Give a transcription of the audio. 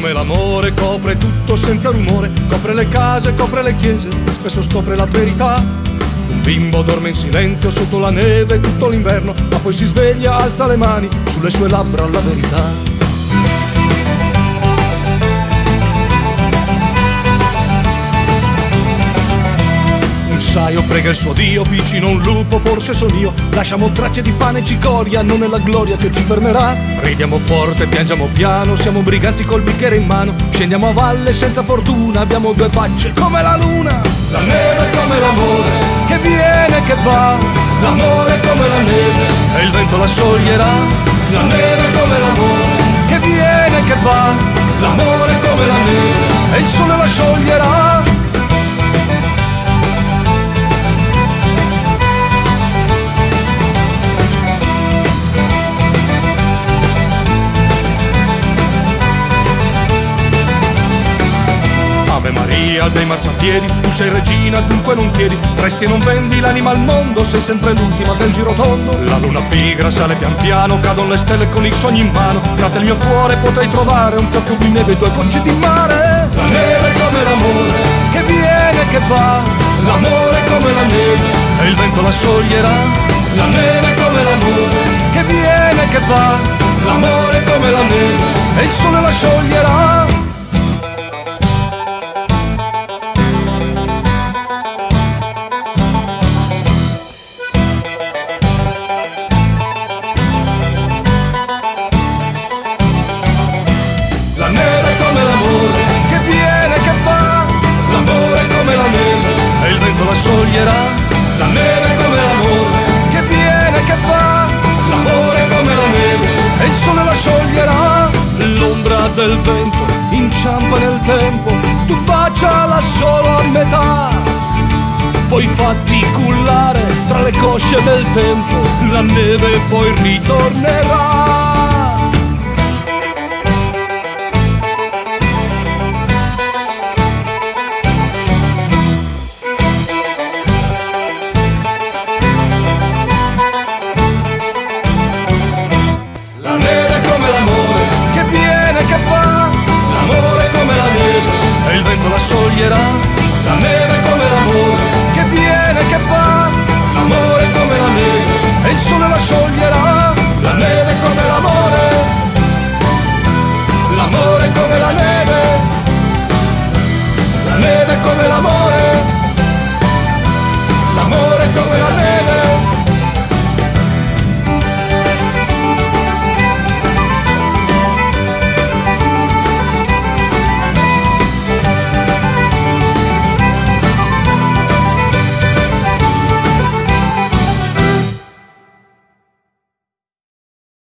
come l'amore copre tutto senza rumore, copre le case, copre le chiese, spesso scopre la verità. Un bimbo dorme in silenzio sotto la neve tutto l'inverno, ma poi si sveglia, alza le mani, sulle sue labbra la verità. Un saio prega il suo Dio, vicino un lupo, forse sono io. Lasciamo tracce di pane e cicoria, non è la gloria che ci fermerà. Ridiamo forte, piangiamo piano, siamo briganti col bicchiere in mano. Scendiamo a valle senza fortuna, abbiamo due facce come la luna. La neve è come l'amore, che viene e che va. L'amore è come la neve, e il vento la scioglierà. La neve è come l'amore, che viene e che va. L'amore è come la neve, e il sole la scioglierà. Ave Maria dei marciapiedi, tu sei regina, dunque non chiedi, resti e non vendi l'anima al mondo, sei sempre l'ultima del girotondo. La luna pigra sale pian piano, cadono le stelle con i sogni in mano, tra te il mio cuore potrei trovare un fiocco di neve e due gocce di mare. La neve è come l'amore, che viene e che va, l'amore è come la neve, e il vento la scioglierà. La neve è come l'amore, che viene e che va, l'amore è come la neve, e il sole la scioglierà. La neve è come l'amore, che viene e che va, l'amore è come la neve, e il vento la scioglierà. La neve è come l'amore, che viene e che va, l'amore è come la neve, e il sole la scioglierà. L'ombra del vento inciampa nel tempo, tu baciala solo a metà, poi fatti cullare tra le cosce del tempo, la neve poi ritornerà.